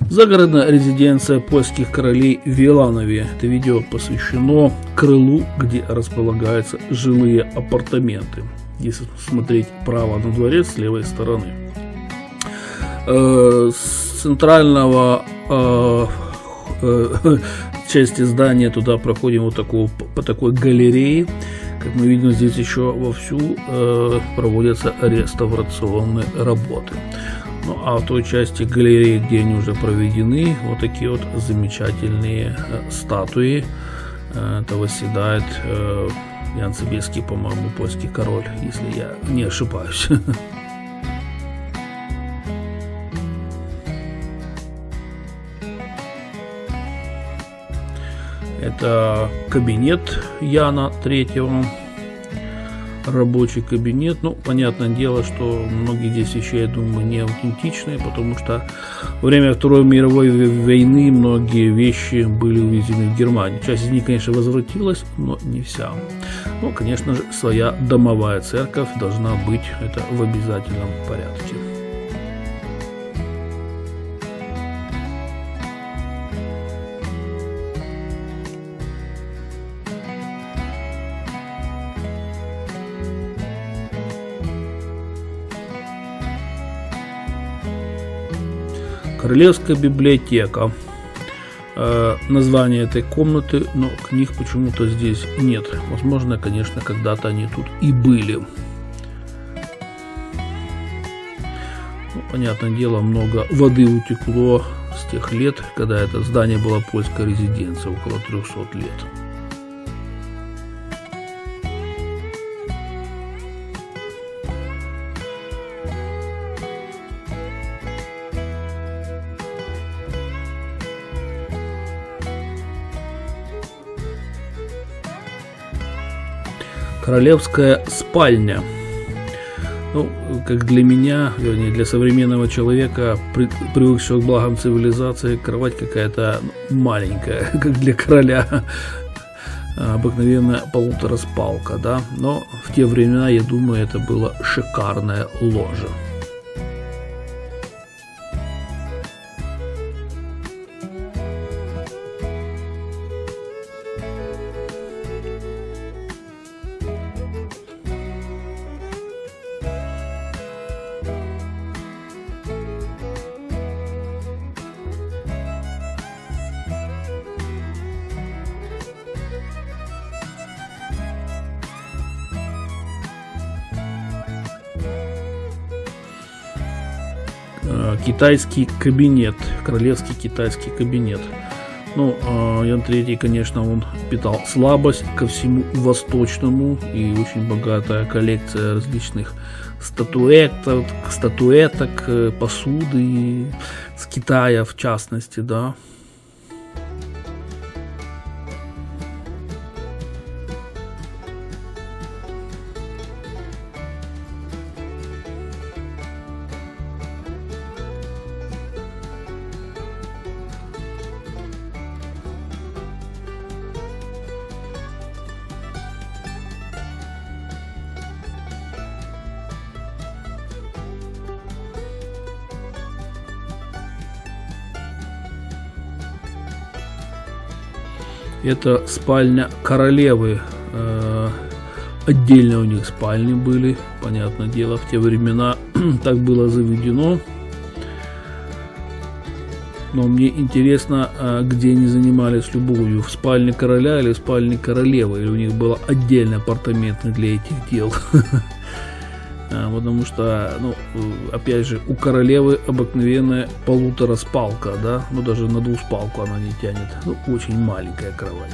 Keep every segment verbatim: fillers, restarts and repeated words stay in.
Загородная резиденция польских королей в Виланове. Это видео посвящено крылу, где располагаются жилые апартаменты. Если смотреть право на дворец с левой стороны. Э, с центрального э, э, части здания туда проходим вот такого, по такой галерее. Как мы видим, здесь еще вовсю э, проводятся реставрационные работы. Ну а в той части галереи, где они уже проведены, вот такие вот замечательные э, статуи. Э, это восседает э, Ян Собieski, по-моему, польский король, если я не ошибаюсь. Это кабинет Яна третьего, рабочий кабинет. Ну, понятное дело, что многие здесь вещи, я думаю, не аутентичные, потому что во время Второй мировой войны многие вещи были увезены в Германию. Часть из них, конечно, возвратилась, но не вся. Ну, конечно же, своя домовая церковь должна быть, это в обязательном порядке. Королевская библиотека. Э, название этой комнаты, но книг почему-то здесь нет. Возможно, конечно, когда-то они тут и были. Ну, понятное дело, много воды утекло с тех лет, когда это здание было польской резиденцией, около трехсот лет. Королевская спальня. Ну, как для меня, вернее, для современного человека, при, привыкшего к благам цивилизации, кровать какая-то маленькая, как для короля. Обыкновенная полутораспалка, да. Но в те времена, я думаю, это было шикарное ложе. Китайский кабинет, королевский китайский кабинет. Ну, Ян третий, конечно, он питал слабость ко всему восточному, и очень богатая коллекция различных статуэток, статуэток, посуды с Китая, в частности, да. Это спальня королевы. Отдельно у них спальни были, понятное дело, в те времена так было заведено. Но мне интересно, где они занимались любовью, в спальне короля или в спальне королевы, или у них было отдельно апартаменты для этих дел. Потому что, ну, опять же, у королевы обыкновенная полутораспалка, да, ну даже на двуспалку она не тянет, ну, очень маленькая кровать.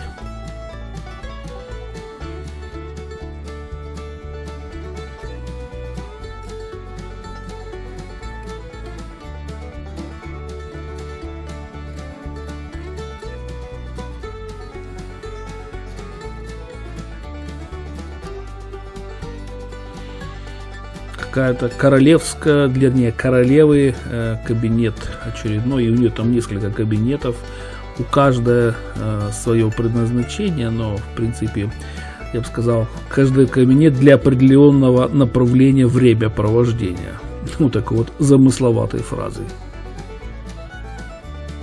Какая-то королевская, вернее, королевы э, кабинет очередной, и у нее там несколько кабинетов, у каждого э, свое предназначение, но в принципе, я бы сказал, каждый кабинет для определенного направления времяпровождения. Ну, такой вот замысловатой фразой.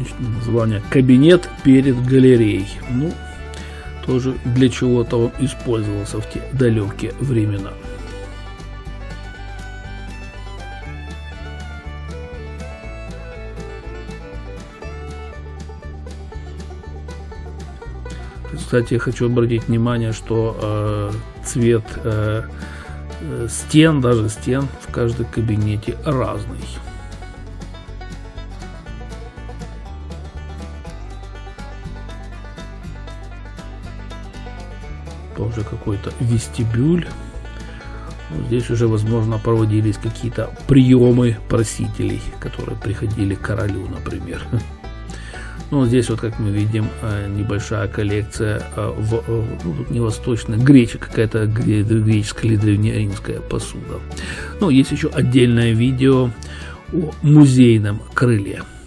название «Кабинет перед галереей». Ну, тоже для чего-то он использовался в те далекие времена. Кстати, я хочу обратить внимание, что э, цвет э, стен, даже стен в каждом кабинете разный. Тоже какой-то вестибюль. Здесь уже, возможно, проводились какие-то приемы просителей, которые приходили к королю, например. Ну, здесь вот, как мы видим, небольшая коллекция в, ну, тут не восточная, греческая, какая-то греческая или древнеримская посуда. Ну, есть еще отдельное видео о музейном крыле.